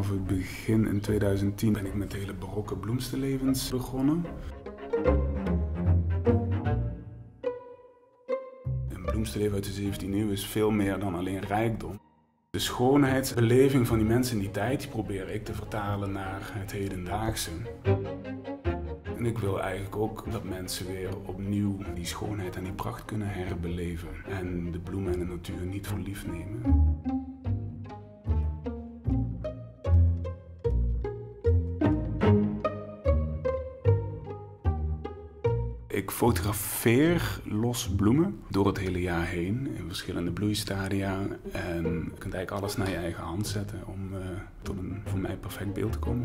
Vanaf het begin in 2010 ben ik met de hele barokke bloemstenlevens begonnen. Een bloemstenleven uit de 17e eeuw is veel meer dan alleen rijkdom. De schoonheidsbeleving van die mensen in die tijd die probeer ik te vertalen naar het hedendaagse. En ik wil eigenlijk ook dat mensen weer opnieuw die schoonheid en die pracht kunnen herbeleven. En de bloemen en de natuur niet voor lief nemen. Ik fotografeer los bloemen door het hele jaar heen in verschillende bloeistadia. En je kunt eigenlijk alles naar je eigen hand zetten om tot een voor mij perfect beeld te komen.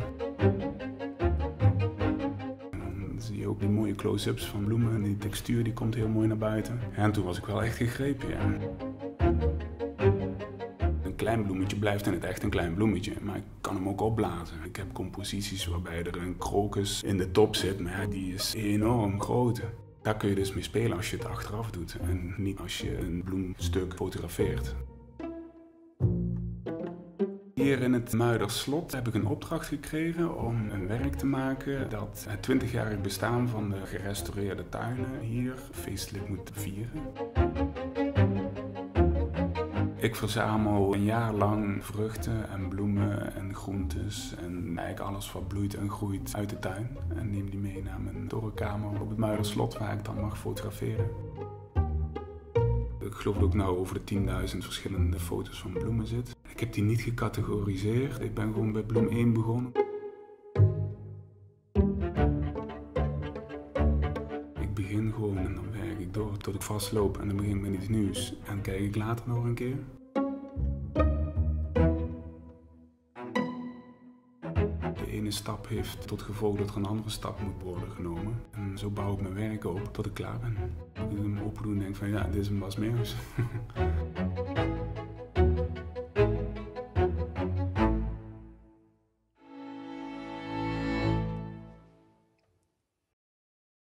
En dan zie je ook die mooie close-ups van bloemen en die textuur die komt heel mooi naar buiten. En toen was ik wel echt gegrepen, ja. Een klein bloemetje blijft in het echt een klein bloemetje, maar ik kan hem ook opblazen. Ik heb composities waarbij er een krokus in de top zit, maar ja, die is enorm groot. Daar kun je dus mee spelen als je het achteraf doet en niet als je een bloemstuk fotografeert. Hier in het Muiderslot heb ik een opdracht gekregen om een werk te maken dat het 20-jarig bestaan van de gerestaureerde tuinen hier feestelijk moet vieren. Ik verzamel een jaar lang vruchten en bloemen en groentes en eigenlijk alles wat bloeit en groeit uit de tuin. En neem die mee naar mijn torenkamer op het Muiderslot waar ik dan mag fotograferen. Ik geloof dat ik nou over de 10.000 verschillende foto's van bloemen zit. Ik heb die niet gecategoriseerd. Ik ben gewoon bij bloem 1 begonnen. Ik begin gewoon en dan werk ik door tot ik vastloop en dan begin ik met iets nieuws. En kijk ik later nog een keer. De ene stap heeft tot gevolg dat er een andere stap moet worden genomen. En zo bouw ik mijn werk op tot ik klaar ben. Ik hem open doen en denk van ja, dit is een Bas Meeuwis.